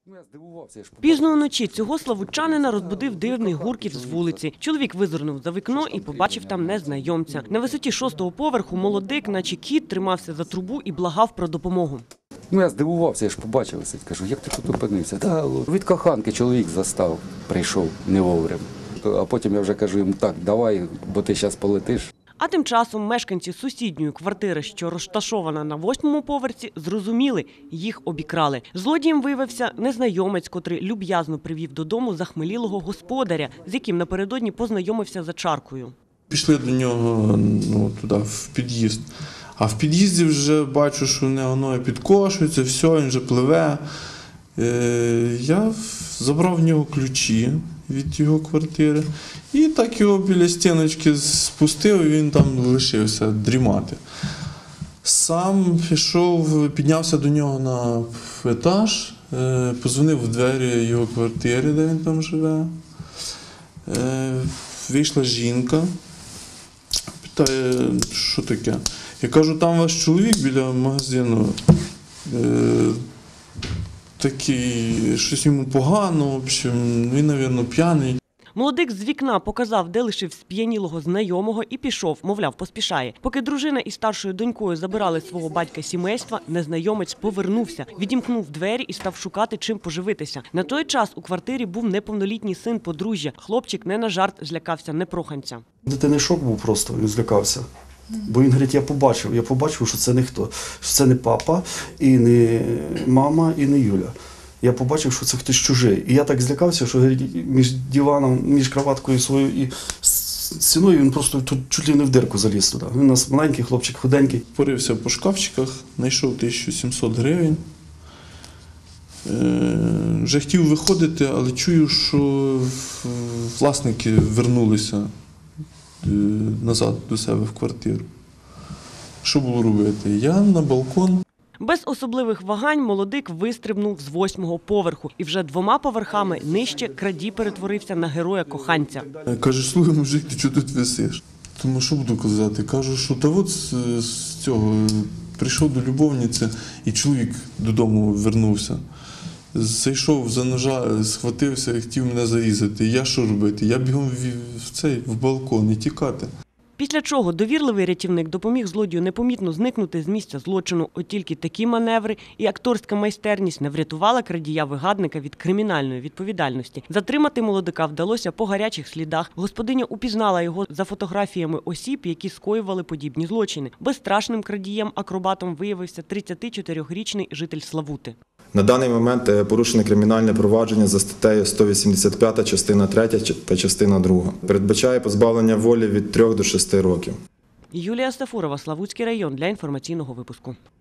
Пізно вночі цього славутчанина розбудив дивний гуркіт з вулиці. Чоловік визирнув за вікно і побачив там незнайомця. На висоті 6-го поверху молодик, наче кіт, тримався за трубу і благав про допомогу. Я здивувався, я ж побачив, кажу, як ти тут опинився? Від коханки чоловік застав, прийшов не вовремя. А потім я вже кажу йому, так, давай, бо ти зараз полетиш. А тим часом мешканці сусідньої квартири, що розташована на 8-му поверсі, зрозуміли – їх обікрали. Злодієм виявився незнайомець, котрий люб'язно привів додому захмелілого господаря, з яким напередодні познайомився за чаркою. Пішли до нього туди, в під'їзд. А в під'їзді вже бачу, що воно підкошується, все, він вже пливе. Я забрав в нього ключі від його квартири і так його біля стіночки спустив, і він там лишився дрімати. Сам пішов, піднявся до нього на етаж, подзвонив в двері його квартири, де він там живе. Вийшла жінка, питає, що таке. Я кажу, там ваш чоловік біля магазину, такий, щось йому погано, в общем, він, мабуть, п'яний. Молодик з вікна показав, де лишив сп'янілого знайомого і пішов, мовляв, поспішає. Поки дружина із старшою донькою забирали свого батька сімейства, незнайомець повернувся, відімкнув двері і став шукати, чим поживитися. На той час у квартирі був неповнолітній син подружжя. Хлопчик не на жарт злякався непроханця. Дитини шок був просто, він злякався. Бо він говорить, я побачив, що це ніхто, що це не папа, і не мама, і не Юля. Я побачив, що це хтось чужий. І я так злякався, що між диваном, між кроваткою своєю і стіною він просто тут чуть ли не в дирку заліз туди. Він у нас маленький, хлопчик худенький. Порився по шкафчиках, знайшов 1700 гривень. Вже хотів виходити, але чую, що власники вернулися назад до себе в квартиру. Що було робити? Я на балкон. Без особливих вагань молодик вистрибнув з 8-го поверху. І вже 2 поверхами нижче крадій перетворився на героя-коханця. Каже, слухай, мужик, ти чого тут висиш? Тому що буду казати? Кажу, що та от з цього прийшов до любовниці і чоловік додому вернувся. Зайшов за ножа, схватився і хотів мене зарізати. Я що робити? Я бігом в балкон і тікати. Після чого довірливий рятівник допоміг злодію непомітно зникнути з місця злочину. От тільки такі маневри і акторська майстерність не врятувала крадія-вигадника від кримінальної відповідальності. Затримати молодика вдалося по гарячих слідах. Господиня упізнала його за фотографіями осіб, які скоювали подібні злочини. Безстрашним крадієм-акробатом виявився 34-річний житель Славути. На даний момент порушено кримінальне провадження за статтею 185, частина 3 та частина 2. Передбачає позбавлення волі від 3 до 6 років. Юлія Сафурова, Славутський район, для інформаційного випуску.